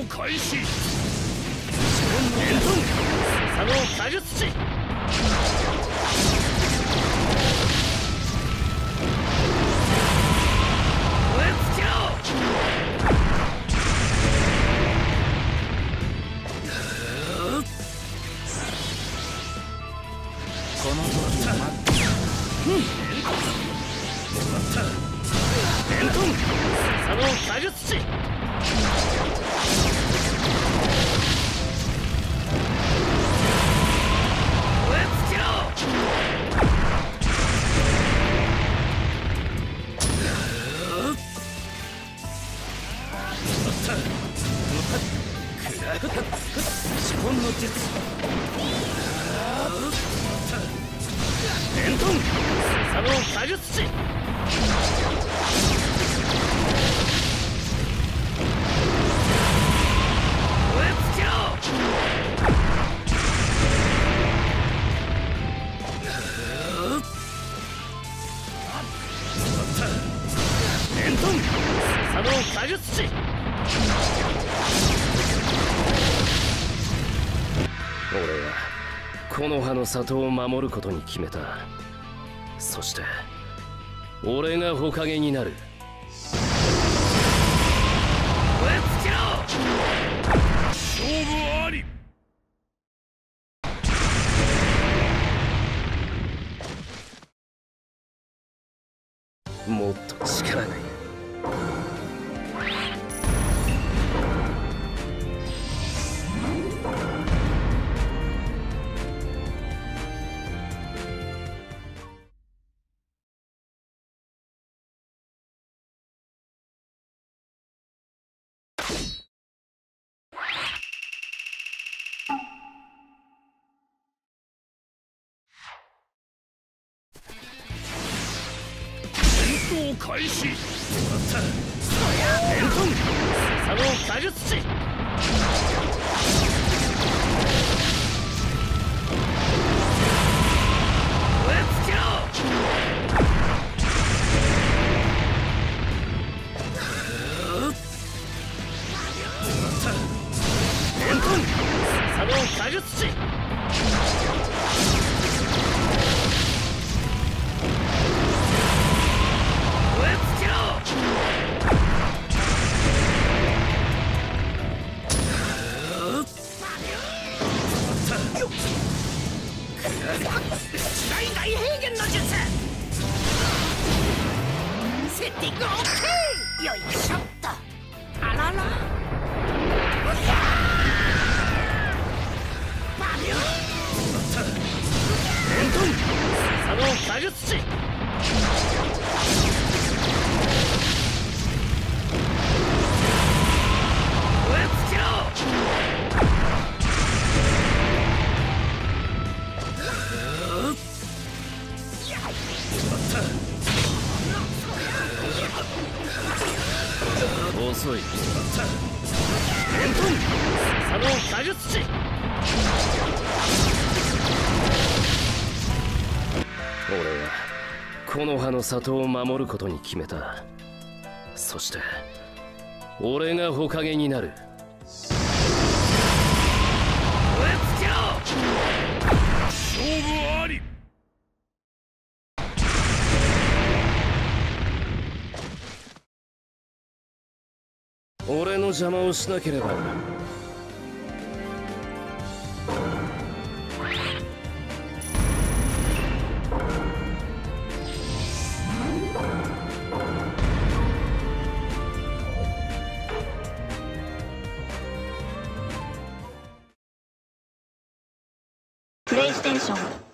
開始。伝統佐野火術師。燃え尽きろ。この時を待って。伝統佐野火術師。資本の術。伝統佐野火術師。燃え尽きろ。伝統佐野火術師。俺は木の葉の里を守ることに決めた。そして俺が火影になる。燃え尽きろ。勝負あり。もっと力がいる。開始。伝統佐野火術師。燃え尽きろ。伝統佐野火術師。大平原の術。セッティング OK。 よいしょっと。あらら。伝統佐野火術師。燃え尽きろ。遅い。伝統佐野火術師。俺は木の葉の里を守ることに決めた。そして俺が火影になる。燃え尽きろ。勝負あり。俺の邪魔をしなければ。 プレイステーション